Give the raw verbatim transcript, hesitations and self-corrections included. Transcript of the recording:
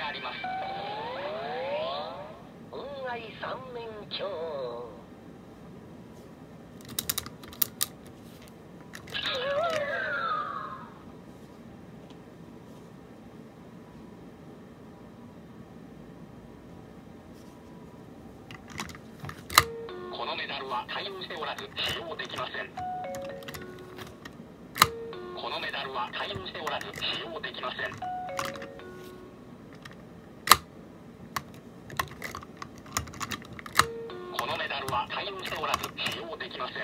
あります。Ungaisanmenkyu。このメダルは対応しておらず使用できません。このメダルは対応しておらず使用できません。このメダルは対応しておらず使用できません。